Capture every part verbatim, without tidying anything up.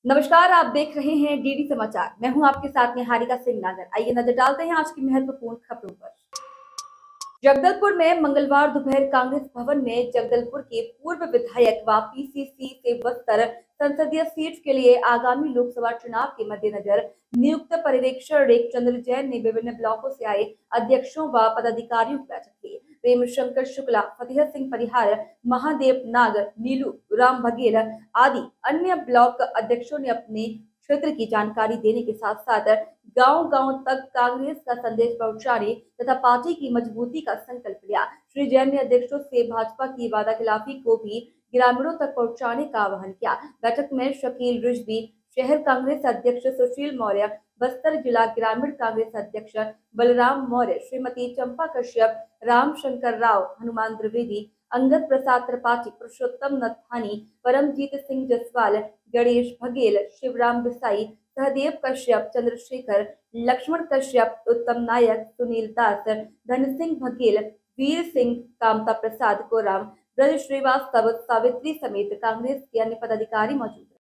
नमस्कार, आप देख रहे हैं डीडी समाचार। मैं हूं आपके साथ निहारिका सिंह नागर। आइए नजर डालते हैं आज की महत्वपूर्ण खबरों पर। जगदलपुर में मंगलवार दोपहर कांग्रेस भवन में जगदलपुर के पूर्व विधायक व पीसीसी से बस्तर संसदीय सीट के लिए आगामी लोकसभा चुनाव के मद्देनजर नियुक्त पर्यवेक्षक रेख चंद्र जैन ने विभिन्न ब्लॉकों से आए अध्यक्षों व पदाधिकारियों की बैठक की। प्रेम शंकर शुक्ला, फतेह सिंह परिहार, महादेव नागर, नीलू राम बघेल आदि अन्य ब्लॉक अध्यक्षों ने अपने क्षेत्र की जानकारी देने के साथ साथ गांव-गांव तक कांग्रेस का संदेश पहुंचाने तथा पार्टी की मजबूती का संकल्प लिया। श्री जैन ने अध्यक्षों से भाजपा की वादाखिलाफी को भी ग्रामीणों तक पहुंचाने का आह्वान किया। बैठक में शकील रिजवी, शहर कांग्रेस अध्यक्ष सुशील मौर्य, बस्तर जिला ग्रामीण कांग्रेस अध्यक्ष बलराम मौर्य, श्रीमती चंपा कश्यप, रामशंकर राव, हनुमान द्विवेदी, अंगद प्रसाद त्रिपाठी, पुरुषोत्तम नथानी, परमजीत सिंह जसवाल, गणेश बघेल, शिवराम बिसाई, सहदेव कश्यप, चंद्रशेखर, लक्ष्मण कश्यप, उत्तम नायक, सुनील दास, धन सिंह बघेल, वीर सिंह, कामता प्रसाद कोराम, ब्रज श्रीवास्तव, सावित्री समेत कांग्रेस के अन्य पदाधिकारी मौजूद हैं।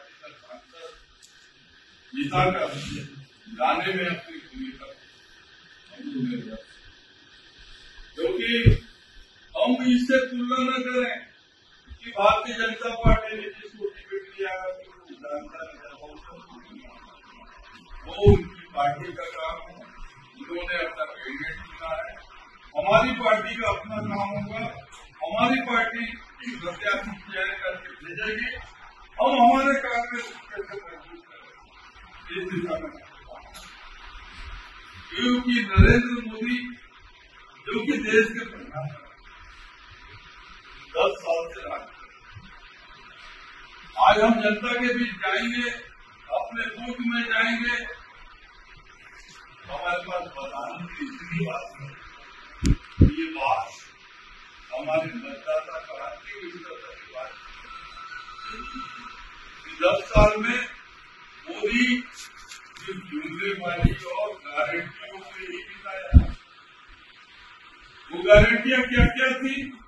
क्योंकि हम इससे तुलना न करें कि भारतीय जनता पार्टी ने जिसको टिकट दिया वो उनकी पार्टी का काम है, उन्होंने अपना कैंडिडेट चुना है। हमारी पार्टी का अपना काम होगा, हमारी पार्टी प्रत्याशी चयन करके भेजेगी, हम हमारे कांग्रेस कैसे महसूस करें इस दिशा में। क्योंकि नरेंद्र मोदी जो कि देश के प्रधानमंत्री दस साल से राज कर, आज हम जनता के बीच जाएंगे, अपने बूथ में जाएंगे, हमारे पास बताने की इतनी बात है। ये बात हमारे मतदाता क्रांति की बात है। दस साल में मोदी सिर्फ दूसरे वाली और गारंटियों से ही दिखाया। वो गारंटियां क्या क्या थी?